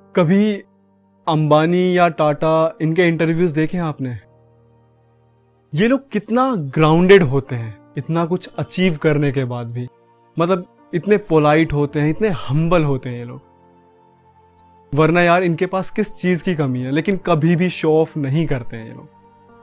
कभी अंबानी या टाटा इनके इंटरव्यूज देखे हैं आपने? ये लोग कितना ग्राउंडेड होते हैं इतना कुछ अचीव करने के बाद भी। मतलब इतने पोलाइट होते हैं, इतने हम्बल होते हैं ये लोग। वरना यार इनके पास किस चीज की कमी है, लेकिन कभी भी शो ऑफ नहीं करते हैं ये लोग।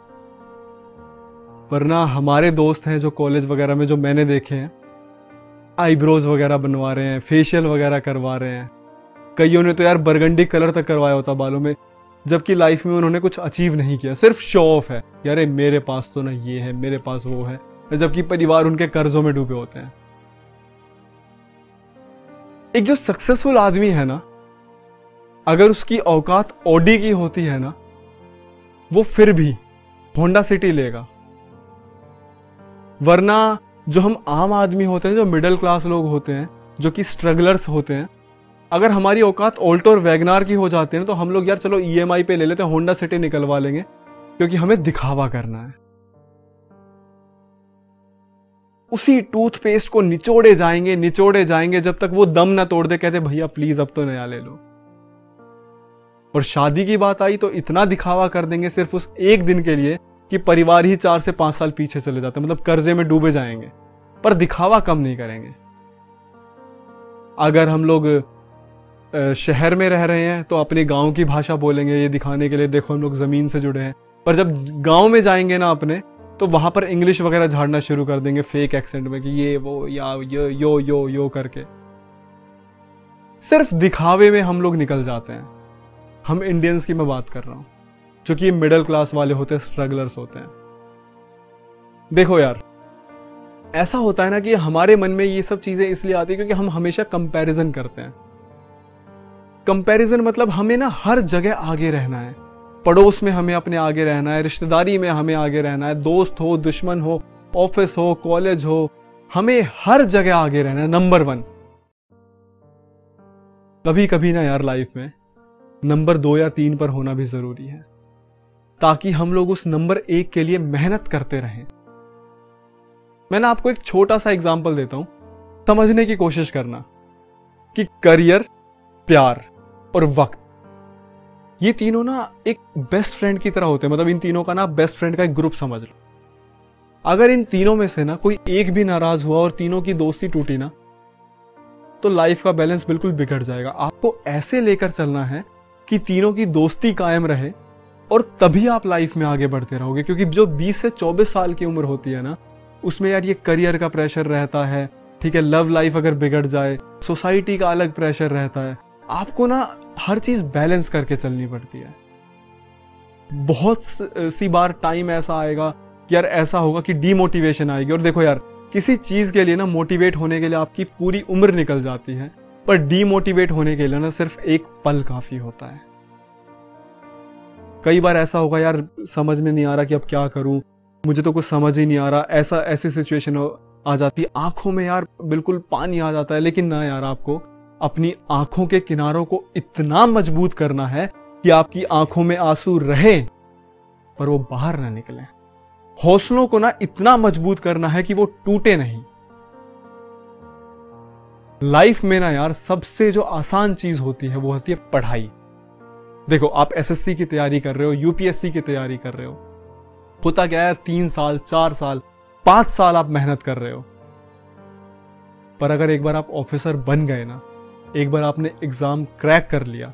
वरना हमारे दोस्त हैं जो कॉलेज वगैरह में, जो मैंने देखे हैं, आईब्रोज वगैरह बनवा रहे हैं, फेशियल वगैरह करवा रहे हैं। कईयों ने तो यार बरगंडी कलर तक करवाया होता बालों में, जबकि लाइफ में उन्होंने कुछ अचीव नहीं किया, सिर्फ शो ऑफ है यार मेरे पास तो ना ये है, मेरे पास वो है, जबकि परिवार उनके कर्जों में डूबे होते हैं। एक जो सक्सेसफुल आदमी है ना, अगर उसकी औकात ऑडी की होती है ना, वो फिर भी होंडा सिटी लेगा। वरना जो हम आम आदमी होते हैं, जो मिडिल क्लास लोग होते हैं, जो कि स्ट्रगलर्स होते हैं, अगर हमारी औकात ऑल्टो और वैगनार की हो जाती है ना, तो हम लोग यार चलो ईएमआई पे ले लेते हैं, होंडा सिटी निकलवा लेंगे, क्योंकि हमें दिखावा करना है। उसी टूथपेस्ट को निचोड़े जाएंगे जब तक वो दम ना तोड़ दे, कहते भैया प्लीज अब तो नया ले लो। और शादी की बात आई तो इतना दिखावा कर देंगे सिर्फ उस एक दिन के लिए कि परिवार ही 4 से 5 साल पीछे चले जाते, मतलब कर्जे में डूबे जाएंगे, पर दिखावा कम नहीं करेंगे। अगर हम लोग शहर में रह रहे हैं तो अपने गांव की भाषा बोलेंगे, ये दिखाने के लिए देखो हम लोग जमीन से जुड़े हैं। पर जब गांव में जाएंगे ना अपने, तो वहां पर इंग्लिश वगैरह झाड़ना शुरू कर देंगे फेक एक्सेंट में कि ये वो या यो करके। सिर्फ दिखावे में हम लोग निकल जाते हैं। हम इंडियंस की मैं बात कर रहा हूं, जो कि मिडिल क्लास वाले होते हैं, स्ट्रगलर्स होते हैं। देखो यार, ऐसा होता है ना कि हमारे मन में ये सब चीजें इसलिए आती है क्योंकि हम हमेशा कंपैरिजन करते हैं। कंपैरिजन मतलब हमें ना हर जगह आगे रहना है। पड़ोस में हमें अपने आगे रहना है, रिश्तेदारी में हमें आगे रहना है, दोस्त हो, दुश्मन हो, ऑफिस हो, कॉलेज हो, हमें हर जगह आगे रहना है, नंबर 1। कभी कभी ना यार लाइफ में नंबर 2 या 3 पर होना भी जरूरी है, ताकि हम लोग उस नंबर 1 के लिए मेहनत करते रहें। मैं ना आपको एक छोटा सा एग्जांपल देता हूं, समझने की कोशिश करना कि करियर, प्यार और वक्त, ये तीनों ना एक बेस्ट फ्रेंड की तरह होते हैं। मतलब इन तीनों का ना बेस्ट फ्रेंड का एक ग्रुप समझ लो। अगर इन तीनों में से ना कोई एक भी नाराज हुआ और तीनों की दोस्ती टूटी ना, तो लाइफ का बैलेंस बिल्कुल बिगड़ जाएगा। आपको ऐसे लेकर चलना है कि तीनों की दोस्ती कायम रहे, और तभी आप लाइफ में आगे बढ़ते रहोगे। क्योंकि जो 20 से 24 साल की उम्र होती है ना, उसमें यार ये करियर का प्रेशर रहता है, ठीक है, लव लाइफ अगर बिगड़ जाए, सोसाइटी का अलग प्रेशर रहता है। आपको ना हर चीज बैलेंस करके चलनी पड़ती है। बहुत सी बार टाइम ऐसा आएगा कि यार ऐसा होगा कि डीमोटिवेशन आएगी। और देखो यार, किसी चीज के लिए ना मोटिवेट होने के लिए आपकी पूरी उम्र निकल जाती है, पर डीमोटिवेट होने के लिए ना सिर्फ एक पल काफी होता है। कई बार ऐसा होगा यार, समझ में नहीं आ रहा कि अब क्या करूं, मुझे तो कुछ समझ ही नहीं आ रहा, ऐसी सिचुएशन आ जाती है, आंखों में यार बिल्कुल पानी आ जाता है। लेकिन ना यार, आपको अपनी आंखों के किनारों को इतना मजबूत करना है कि आपकी आंखों में आंसू रहे पर वो बाहर ना निकले। हौसलों को ना इतना मजबूत करना है कि वो टूटे नहीं। लाइफ में ना यार सबसे जो आसान चीज होती है वो होती है पढ़ाई। देखो, आप एसएससी की तैयारी कर रहे हो, यूपीएससी की तैयारी कर रहे हो, होता क्या है, 3 साल, 4 साल, 5 साल आप मेहनत कर रहे हो। पर अगर एक बार आप ऑफिसर बन गए ना, एक बार आपने एग्जाम क्रैक कर लिया,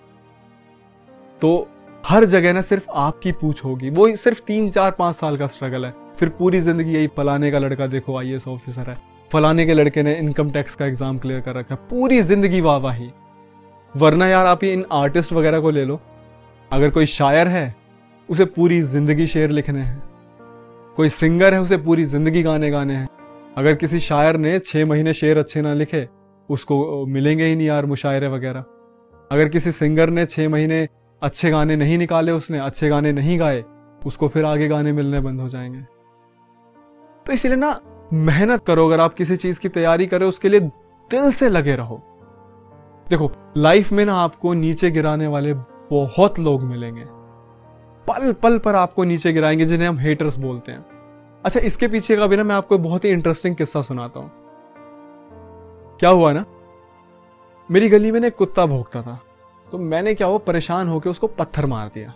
तो हर जगह ना सिर्फ आपकी पूछ होगी। वो सिर्फ 3, 4, 5 साल का स्ट्रगल है। फिर पूरी जिंदगी यही, फलाने का लड़का देखो आईएएस ऑफिसर है, फलाने के लड़के ने इनकम टैक्स का एग्जाम क्लियर कर रखा है, पूरी जिंदगी वाहवाही। वरना यार आप ये इन आर्टिस्ट वगैरह को ले लो, अगर कोई शायर है उसे पूरी जिंदगी शेर लिखने हैं, कोई सिंगर है उसे पूरी जिंदगी गाने गाने हैं। अगर किसी शायर ने 6 महीने शेर अच्छे ना लिखे, उसको मिलेंगे ही नहीं यार मुशायरे वगैरह। अगर किसी सिंगर ने 6 महीने अच्छे गाने नहीं निकाले, उसने अच्छे गाने नहीं गाए, उसको फिर आगे गाने मिलने बंद हो जाएंगे। तो इसीलिए ना मेहनत करो। अगर आप किसी चीज की तैयारी करें, उसके लिए दिल से लगे रहो। देखो, लाइफ में ना आपको नीचे गिराने वाले बहुत लोग मिलेंगे, पल पल पर आपको नीचे गिराएंगे, जिन्हें हम हेटर्स बोलते हैं। अच्छा, इसके पीछे का भी ना मैं आपको बहुत ही इंटरेस्टिंग किस्सा सुनाता हूं। क्या हुआ ना, मेरी गली में ना एक कुत्ता भौंकता था, तो मैंने क्या हुआ, परेशान होकर उसको पत्थर मार दिया।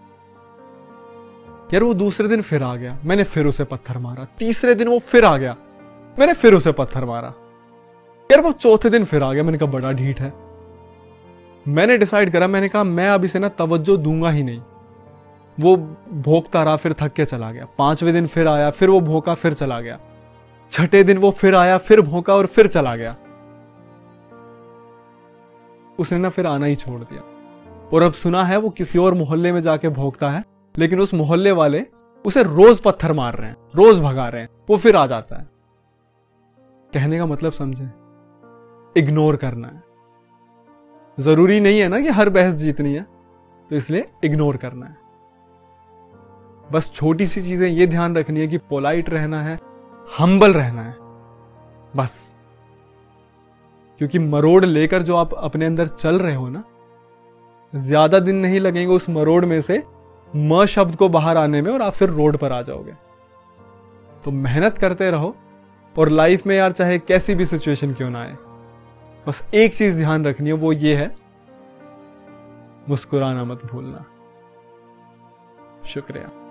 यार वो दूसरे दिन फिर आ गया, मैंने फिर उसे पत्थर मारा। तीसरे दिन वो फिर आ गया, मैंने फिर उसे पत्थर मारा। यार वो चौथे दिन फिर आ गया, मैंने कहा बड़ा ढीठ है। मैंने डिसाइड करा, मैंने कहा मैं अब इसे ना तवज्जो दूंगा ही नहीं। वो भौंकता रहा, फिर थक के चला गया। पांचवें दिन फिर आया, फिर वो भौंका, फिर चला गया। छठे दिन वो फिर आया, फिर भौंका और फिर चला गया। उसने ना फिर आना ही छोड़ दिया। और अब सुना है वो किसी और मोहल्ले में जाके भौंकता है, लेकिन उस मोहल्ले वाले उसे रोज पत्थर मार रहे हैं, रोज भगा रहे हैं, वो फिर आ जाता है। कहने का मतलब समझे, इग्नोर करना है। जरूरी नहीं है ना कि हर बहस जीतनी है, तो इसलिए इग्नोर करना है। बस छोटी सी चीजें ये ध्यान रखनी है कि पोलाइट रहना है, हम्बल रहना है, बस। क्योंकि मरोड़ लेकर जो आप अपने अंदर चल रहे हो ना, ज्यादा दिन नहीं लगेंगे उस मरोड़ में से म शब्द को बाहर आने में, और आप फिर रोड पर आ जाओगे। तो मेहनत करते रहो, और लाइफ में यार चाहे कैसी भी सिचुएशन क्यों ना आए, बस एक चीज ध्यान रखनी है, वो ये है, मुस्कुराना मत भूलना। शुक्रिया।